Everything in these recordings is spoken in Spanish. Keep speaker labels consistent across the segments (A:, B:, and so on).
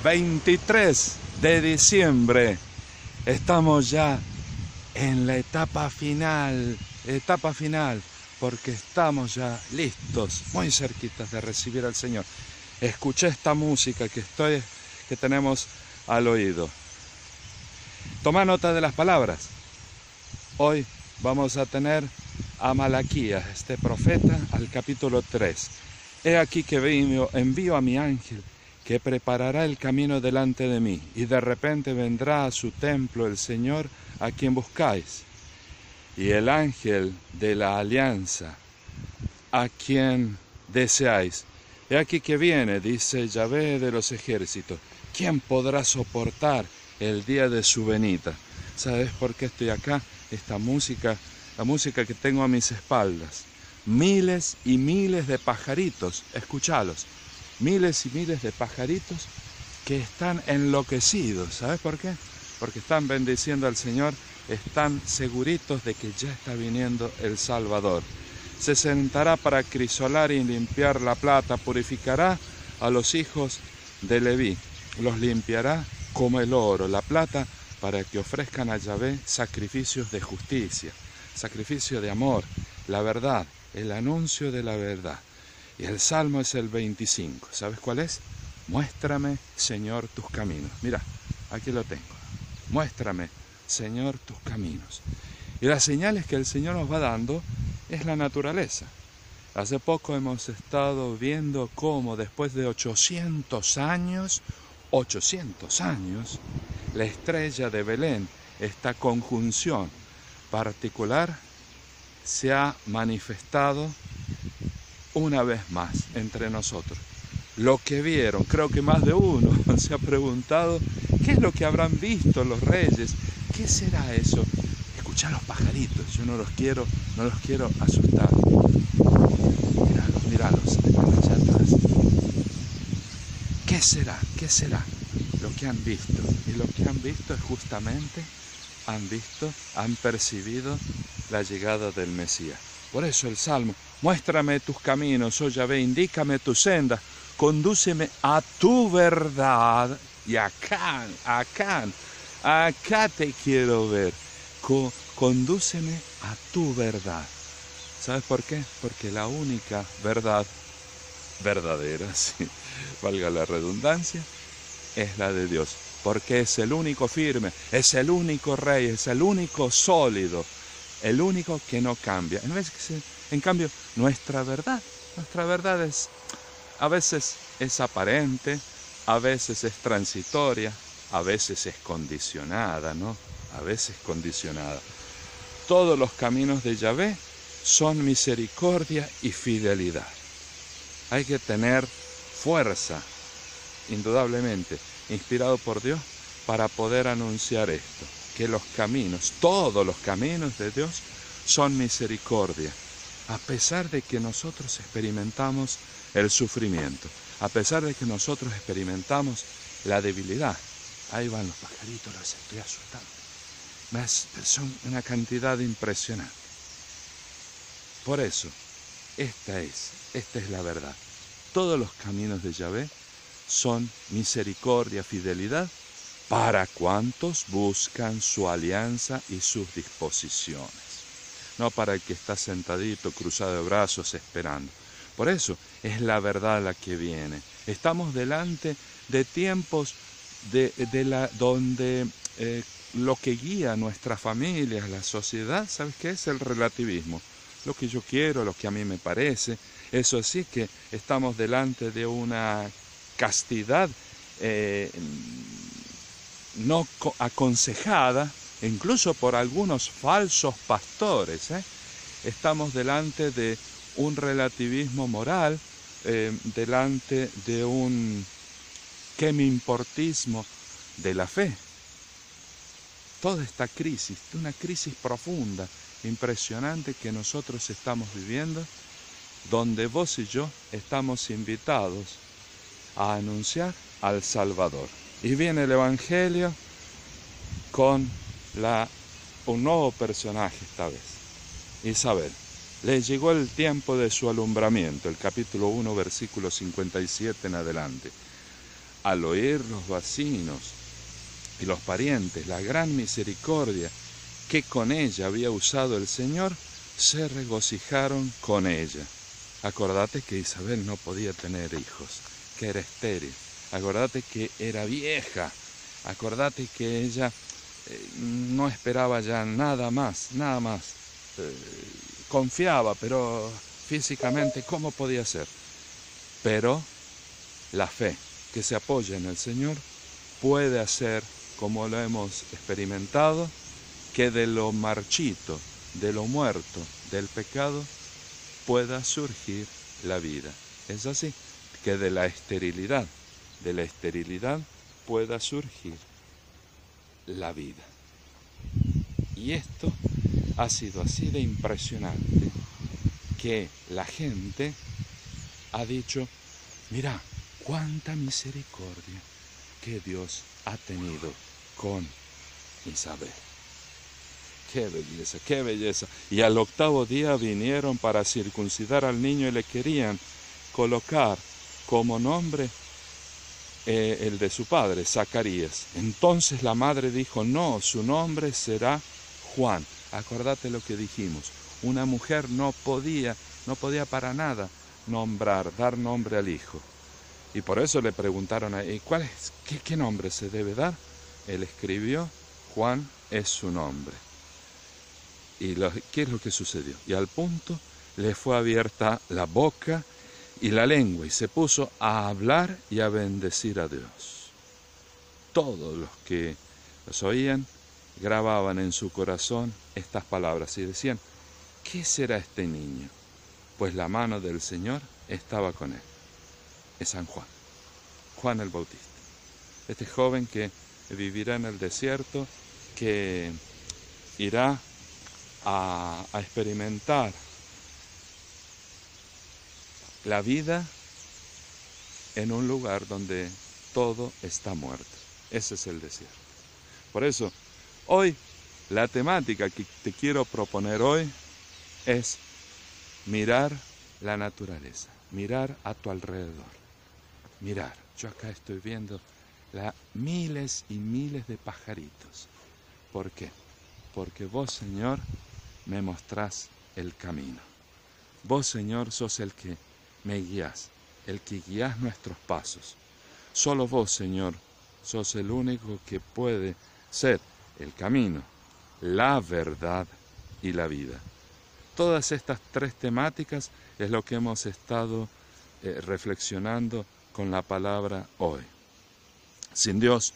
A: 23 de diciembre. Estamos ya en la etapa final, porque estamos ya listos, muy cerquitas de recibir al Señor. Escuché esta música que tenemos al oído. Toma nota de las palabras. Hoy vamos a tener a Malaquías, este profeta, al capítulo 3. He aquí que envío a mi ángel, que preparará el camino delante de mí, y de repente vendrá a su templo el Señor a quien buscáis, y el ángel de la alianza a quien deseáis. He aquí que viene, dice Yahvé de los ejércitos. ¿Quién podrá soportar el día de su venida? ¿Sabes por qué estoy acá? Esta música, la música que tengo a mis espaldas. Miles y miles de pajaritos, escúchalos. Miles y miles de pajaritos que están enloquecidos. ¿Sabes por qué? Porque están bendiciendo al Señor, están seguritos de que ya está viniendo el Salvador. Se sentará para crisolar y limpiar la plata, purificará a los hijos de Leví, los limpiará como el oro, la plata, para que ofrezcan a Yahvé sacrificios de justicia, sacrificio de amor, la verdad, el anuncio de la verdad. Y el Salmo es el 25. ¿Sabes cuál es? Muéstrame, Señor, tus caminos. Mira, aquí lo tengo. Muéstrame, Señor, tus caminos. Y las señales que el Señor nos va dando es la naturaleza. Hace poco hemos estado viendo cómo después de 800 años, la estrella de Belén, esta conjunción particular, se ha manifestado una vez más entre nosotros. Lo que vieron, creo que más de uno se ha preguntado, ¿qué es lo que habrán visto los reyes? ¿Qué será eso? Escuchá los pajaritos, yo no los quiero asustar. Míralos, están allá atrás. ¿Qué será? ¿Qué será lo que han visto? Y lo que han visto es justamente, han percibido la llegada del Mesías. Por eso el Salmo, muéstrame tus caminos, oh Yahvé, indícame tus sendas, condúceme a tu verdad. Y acá te quiero ver. Condúceme a tu verdad. ¿Sabes por qué? Porque la única verdad verdadera, sí, valga la redundancia, es la de Dios. Porque es el único firme, es el único rey, es el único sólido, el único que no cambia. En cambio, nuestra verdad a veces es aparente, a veces es transitoria, a veces es condicionada, ¿no? A veces condicionada. Todos los caminos de Yahvé son misericordia y fidelidad. Hay que tener fuerza, indudablemente, inspirado por Dios, para poder anunciar esto, que los caminos, todos los caminos de Dios son misericordia, a pesar de que nosotros experimentamos el sufrimiento, a pesar de que nosotros experimentamos la debilidad. Ahí van los pajaritos, los estoy asustando. Son una cantidad impresionante. Por eso, esta es la verdad. Todos los caminos de Yahvé son misericordia, fidelidad, para cuantos buscan su alianza y sus disposiciones. No para el que está sentadito, cruzado de brazos, esperando. Por eso es la verdad la que viene. Estamos delante de tiempos donde lo que guía nuestras familias, la sociedad, ¿sabes qué es? El relativismo. Lo que yo quiero, lo que a mí me parece. Eso sí que estamos delante de una castidad no aconsejada, incluso por algunos falsos pastores. Estamos delante de un relativismo moral, delante de un quemimportismo de la fe. Toda esta crisis, una crisis profunda, impresionante que nosotros estamos viviendo, donde vos y yo estamos invitados a anunciar al Salvador. Y viene el Evangelio con un nuevo personaje esta vez, Isabel. Le llegó el tiempo de su alumbramiento, el capítulo 1, versículo 57 en adelante. al oír los vecinos y los parientes la gran misericordia que con ella había usado el Señor, se regocijaron con ella. Acordate que Isabel no podía tener hijos, que era estéril. Acordate que era vieja. Acordate que ella no esperaba ya nada más. Confiaba, pero físicamente, ¿cómo podía ser? Pero la fe que se apoya en el Señor puede hacer, como lo hemos experimentado, que de lo marchito, de lo muerto, del pecado, pueda surgir la vida. Es así, que de la esterilidad pueda surgir la vida. Y esto ha sido así de impresionante que la gente ha dicho, mira, cuánta misericordia que Dios ha tenido con Isabel. Qué belleza, qué belleza. Y al 8º día vinieron para circuncidar al niño y le querían colocar como nombre el de su padre, Zacarías. Entonces la madre dijo, no, su nombre será Juan. Acordate lo que dijimos. Una mujer no podía para nada dar nombre al hijo. Y por eso le preguntaron a él, ¿qué nombre se debe dar? Él escribió, Juan es su nombre. ¿Y qué es lo que sucedió? Y al punto le fue abierta la boca y la lengua, y se puso a hablar y a bendecir a Dios. Todos los que los oían grababan en su corazón estas palabras y decían, ¿qué será este niño? Pues la mano del Señor estaba con él. Es San Juan, Juan el Bautista. Este joven que vivirá en el desierto, que irá a experimentar la vida en un lugar donde todo está muerto. Ese es el desierto. Por eso, hoy, la temática que te quiero proponer hoy es mirar la naturaleza, mirar a tu alrededor. Mirar, yo acá estoy viendo miles y miles de pajaritos. ¿Por qué? Porque vos, Señor, me mostrás el camino. Vos, Señor, sos el que me guías, el que guías nuestros pasos. Solo vos, Señor, sos el único que puede ser el camino, la verdad y la vida. Todas estas 3 temáticas es lo que hemos estado reflexionando con la palabra hoy. Sin Dios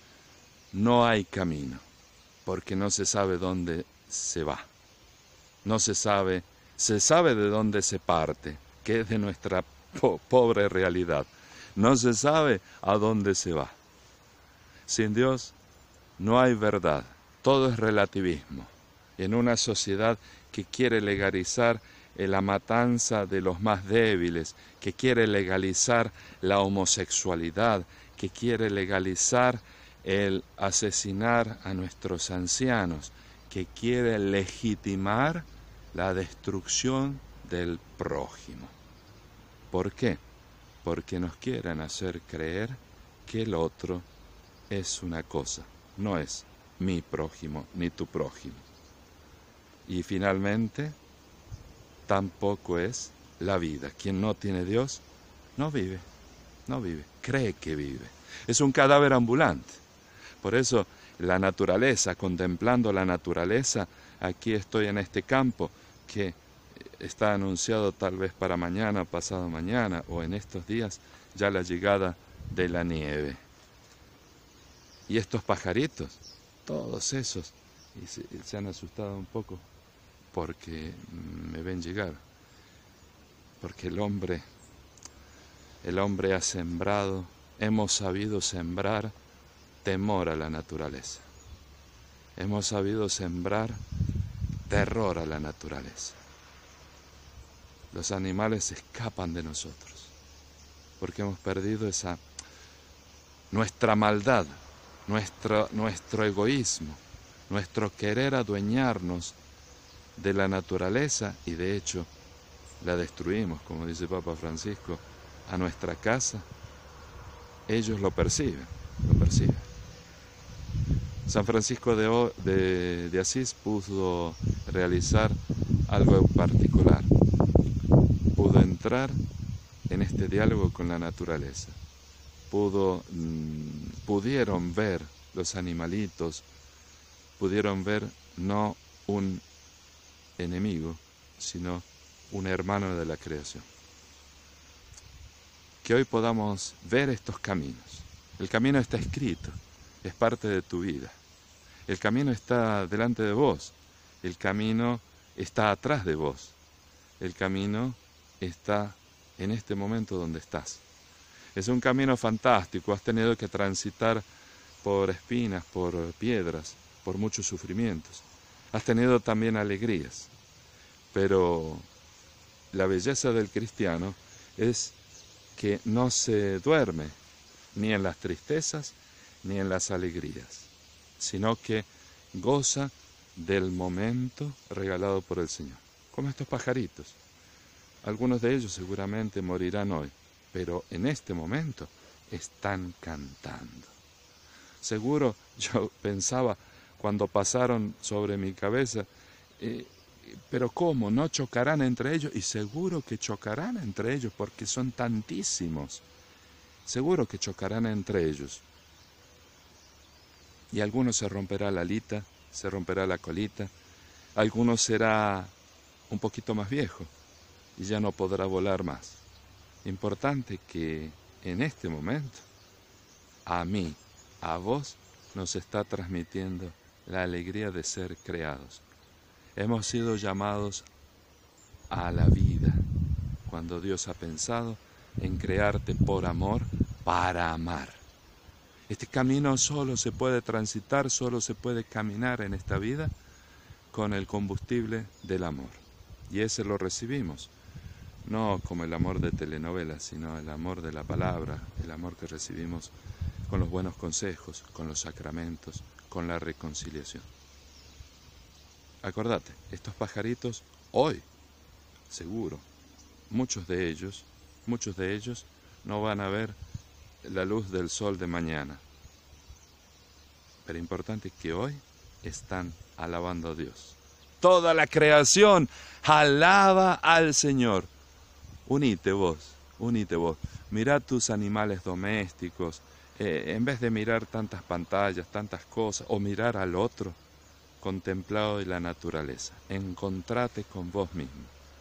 A: no hay camino, porque no se sabe dónde se va. No se sabe de dónde se parte, que es de nuestra pobre realidad. No se sabe a dónde se va. Sin Dios no hay verdad, todo es relativismo. En una sociedad que quiere legalizar la matanza de los más débiles, que quiere legalizar la homosexualidad, que quiere legalizar el asesinar a nuestros ancianos, que quiere legitimar la destrucción del prójimo. ¿Por qué? Porque nos quieren hacer creer que el otro es una cosa, no es mi prójimo ni tu prójimo. Y finalmente, tampoco es la vida. Quien no tiene Dios, no vive, cree que vive. Es un cadáver ambulante. Por eso, la naturaleza, contemplando la naturaleza, aquí estoy en este campo que está anunciado tal vez para mañana, pasado mañana o en estos días, ya la llegada de la nieve. Y estos pajaritos, todos esos, y se han asustado un poco porque me ven llegar, porque el hombre ha sembrado, hemos sabido sembrar temor a la naturaleza, hemos sabido sembrar terror a la naturaleza. Los animales escapan de nosotros, porque hemos perdido nuestra maldad, nuestro egoísmo, nuestro querer adueñarnos de la naturaleza, y de hecho la destruimos, como dice Papa Francisco, a nuestra casa, ellos lo perciben, lo perciben. San Francisco de Asís pudo realizar algo particular, pudo entrar en este diálogo con la naturaleza, pudieron ver los animalitos, pudieron ver no un enemigo, sino un hermano de la creación. Que hoy podamos ver estos caminos. El camino está escrito, es parte de tu vida. El camino está delante de vos, el camino está atrás de vos, el camino está en este momento donde estás. Es un camino fantástico, has tenido que transitar por espinas, por piedras, por muchos sufrimientos. Has tenido también alegrías, pero la belleza del cristiano es que no se duerme ni en las tristezas ni en las alegrías, sino que goza del momento regalado por el Señor. Como estos pajaritos. Algunos de ellos seguramente morirán hoy, pero en este momento están cantando. Seguro, yo pensaba cuando pasaron sobre mi cabeza, pero ¿cómo? ¿No chocarán entre ellos? Y seguro que chocarán entre ellos porque son tantísimos. Seguro que chocarán entre ellos. Y algunos se romperá la alita, se romperá la colita, algunos será un poquito más viejo y ya no podrá volar más. Importante que en este momento, a mí, a vos, nos está transmitiendo la alegría de ser creados. Hemos sido llamados a la vida, cuando Dios ha pensado en crearte por amor, para amar. Este camino solo se puede transitar, solo se puede caminar en esta vida con el combustible del amor. Y ese lo recibimos, no como el amor de telenovela, sino el amor de la palabra, el amor que recibimos con los buenos consejos, con los sacramentos, con la reconciliación. Acordate, estos pajaritos hoy, seguro, muchos de ellos no van a ver la luz del sol de mañana. Pero importante que hoy están alabando a Dios. Toda la creación alaba al Señor. Unite vos. Mirá tus animales domésticos. En vez de mirar tantas pantallas, tantas cosas, o mirar al otro, contemplado de la naturaleza. Encontrate con vos mismo.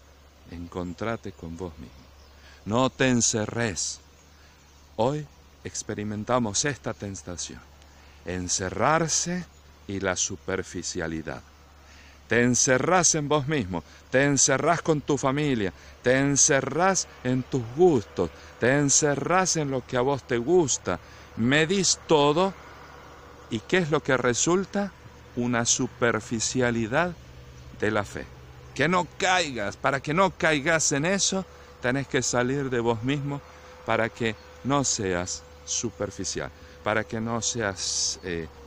A: No te encerres. Hoy experimentamos esta tentación, encerrarse y la superficialidad. Te encerrás en vos mismo, te encerrás con tu familia, te encerrás en tus gustos, te encerrás en lo que a vos te gusta, medís todo, ¿y qué es lo que resulta? Una superficialidad de la fe. Que no caigas, para que no caigas en eso, tenés que salir de vos mismo para que no seas superficial, para que no seas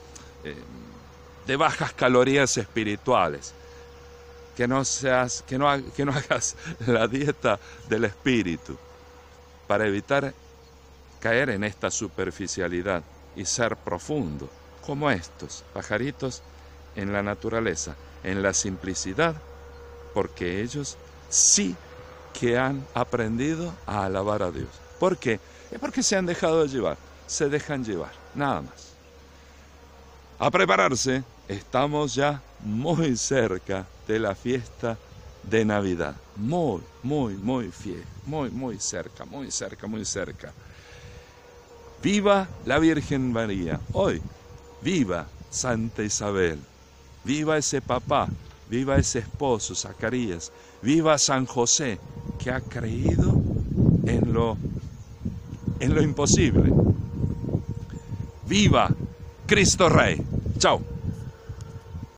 A: de bajas calorías espirituales, que no hagas la dieta del espíritu, para evitar caer en esta superficialidad y ser profundo, como estos pajaritos en la naturaleza, en la simplicidad, porque ellos sí que han aprendido a alabar a Dios. ¿Por qué? Es porque se han dejado llevar, se dejan llevar, nada más. A prepararse, estamos ya muy cerca de la fiesta de Navidad. Muy cerca. Viva la Virgen María. Hoy, viva Santa Isabel. Viva ese papá, viva ese esposo, Zacarías. Viva San José, que ha creído en lo imposible. ¡Viva Cristo Rey! ¡Chao!